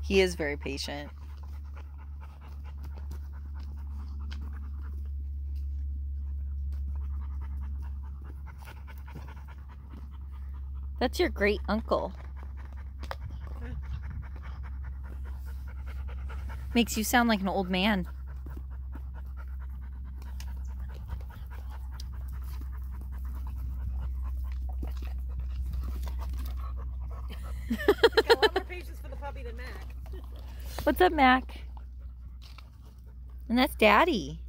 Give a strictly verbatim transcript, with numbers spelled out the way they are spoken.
He is very patient. That's your great uncle. Makes you sound like an old man. Got a lot more patience for the puppy than Mac. What's up, Mac? And that's Daddy.